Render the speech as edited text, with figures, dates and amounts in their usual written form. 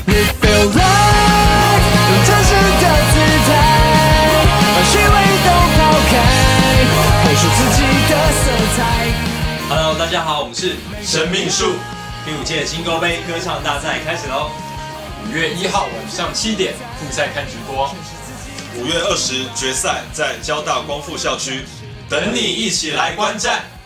feel like 用真实的姿态，把虚伪都抛开，活出自己的色彩。 Hello， 大家好，我们是生命树第5届金钩杯歌唱大赛开始喽。 5月1号晚上7点，复赛看直播。 5月20决赛在交大光复校区， 等你一起来观战。